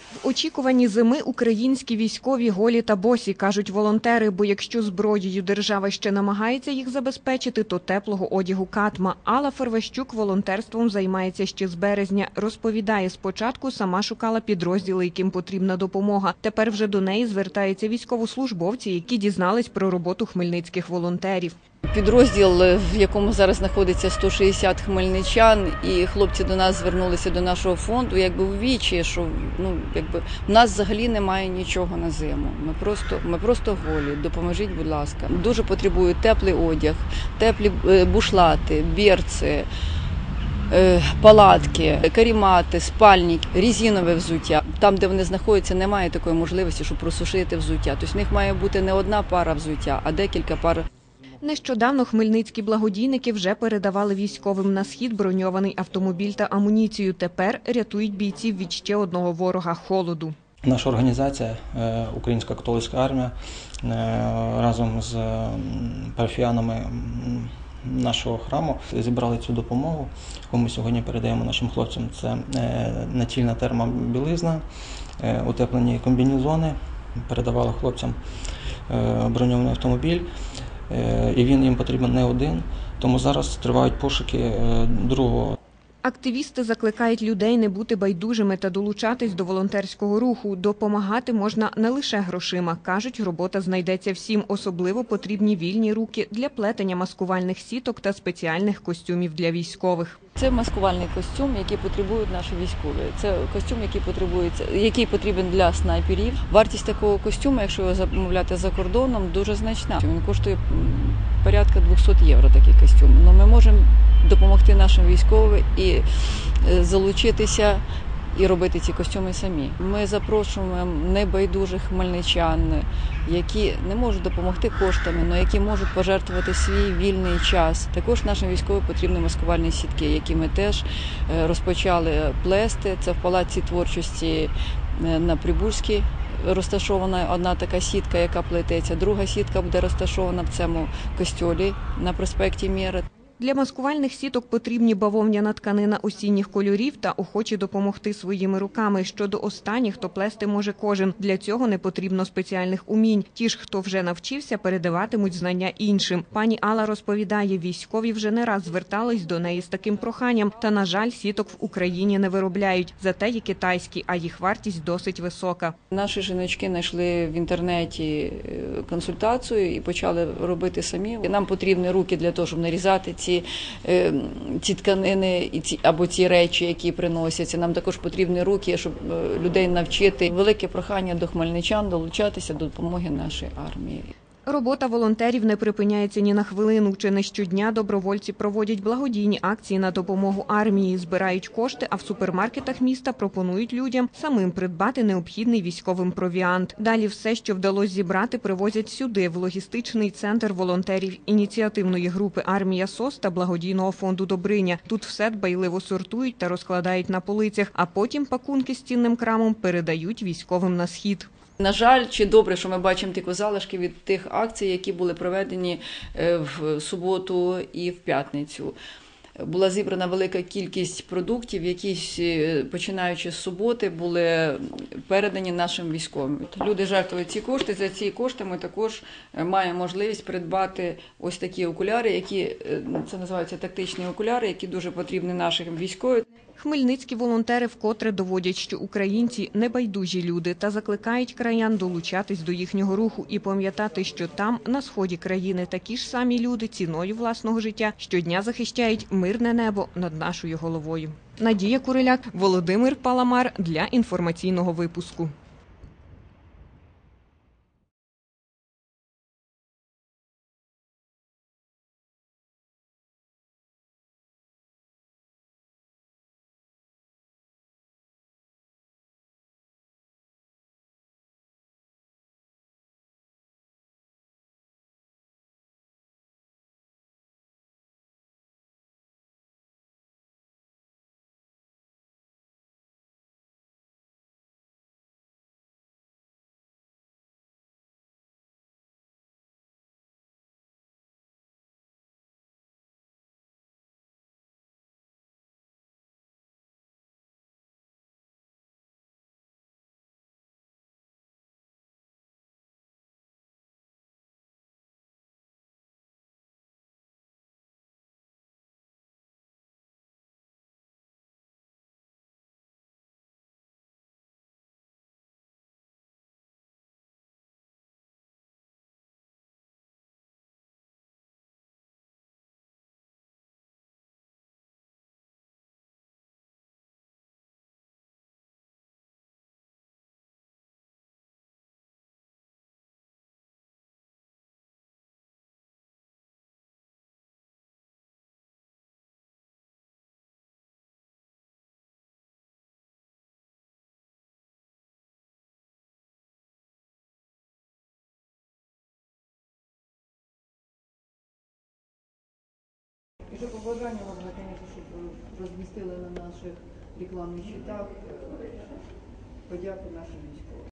В очікуванні зими українські військові голі та босі, кажуть волонтери, бо якщо зброєю держава ще намагається їх забезпечити, то теплого одягу катма. Алла Ферващук волонтерством займається ще з березня. Розповідає, спочатку сама шукала підрозділи, яким потрібна допомога. Тепер вже до неї звертаються військовослужбовці, які дізнались про роботу хмельницьких волонтерів. Підрозділ, в якому зараз знаходиться 160 хмельничан, і хлопці до нас звернулися до нашого фонду, у вічі, що в нас взагалі немає нічого на зиму. Ми просто голі. Допоможіть, будь ласка. Дуже потребують теплий одяг, теплі бушлати, берці, палатки, карімати, спальники, резинове взуття. Там, де вони знаходяться, немає такої можливості, щоб просушити взуття. Тобто в них має бути не одна пара взуття, а декілька пар. Нещодавно хмельницькі благодійники вже передавали військовим на схід броньований автомобіль та амуніцію. Тепер рятують бійців від ще одного ворога – холоду. Наша організація, Українська католицька армія, разом з парафіянами нашого храму зібрали цю допомогу, яку ми сьогодні передаємо нашим хлопцям. Це нательна термобілизна, утеплені комбінезони, передавали хлопцям броньований автомобіль. І він їм потрібен не один, тому зараз тривають пошуки другого. Активісти закликають людей не бути байдужими та долучатись до волонтерського руху. Допомагати можна не лише грошима. Кажуть, робота знайдеться всім. Особливо потрібні вільні руки для плетення маскувальних сіток та спеціальних костюмів для військових. Це маскувальний костюм, який потребують наші військові. Це костюм, який потрібен для снайперів. Вартість такого костюму, якщо його замовляти за кордоном, дуже значна. Він коштує порядка 200 євро, такий костюм. Но ми можемо допомогти нашим військовим і залучитися і робити ці костюми самі. Ми запрошуємо небайдужих хмельничан, які не можуть допомогти коштами, але які можуть пожертвувати свій вільний час. Також нашим військовим потрібні маскувальні сітки, які ми теж розпочали плести. Це в Палаці творчості на Прибузькій розташована одна така сітка, яка плететься. Друга сітка буде розташована в цьому костьолі на проспекті Міра. Для маскувальних сіток потрібні бавовняна тканина осінніх кольорів та охочі допомогти своїми руками. Щодо останніх, то плести може кожен. Для цього не потрібно спеціальних умінь. Ті ж, хто вже навчився, передаватимуть знання іншим. Пані Алла розповідає, військові вже не раз звертались до неї з таким проханням. Та, на жаль, сіток в Україні не виробляють. Зате є китайські, а їх вартість досить висока. Наші жіночки знайшли в інтернеті консультацію і почали робити самі. Нам потрібні руки для того, щоб нарізати ці тканини або ці речі, які приносяться. Нам також потрібні руки, щоб людей навчити. Велике прохання до хмельничан долучатися до допомоги нашій армії. Робота волонтерів не припиняється ні на хвилину. Чи не щодня добровольці проводять благодійні акції на допомогу армії, збирають кошти, а в супермаркетах міста пропонують людям самим придбати необхідний військовим провіант. Далі все, що вдалося зібрати, привозять сюди, в логістичний центр волонтерів ініціативної групи «Армія СОС» та благодійного фонду «Добриня». Тут все дбайливо сортують та розкладають на полицях, а потім пакунки з цінним крамом передають військовим на схід. На жаль, чи добре, що ми бачимо тільки залишки від тих акцій, які були проведені в суботу і в п'ятницю. Була зібрана велика кількість продуктів, які, починаючи з суботи, були передані нашим військовим. Люди жертвують ці кошти, за ці кошти ми також маємо можливість придбати ось такі окуляри, які, це називаються тактичні окуляри, які дуже потрібні нашим військовим. Хмельницькі волонтери вкотре доводять, що українці – небайдужі люди та закликають краян долучатись до їхнього руху і пам'ятати, що там, на сході країни, такі ж самі люди ціною власного життя щодня захищають мирне небо над нашою головою. Надія Куриляк, Володимир Паламар для інформаційного випуску. І ще побажання вам, звісно, щоб розмістили на наших рекламних щитах подяку нашим військовим.